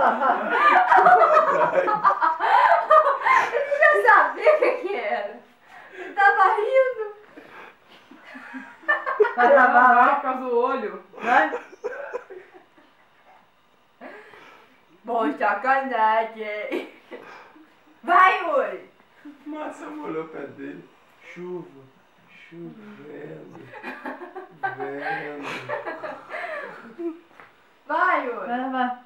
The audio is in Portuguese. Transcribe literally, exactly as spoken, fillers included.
Ele já sabia o que que era. Ele tava rindo. Vai lavar, vai. Por causa do olho. Vai. Bom, sacanagem. Vai, Uri. Massa molhou o pé dele. Chuva, chovendo, vendo. Vai, Uri. Vai lavar.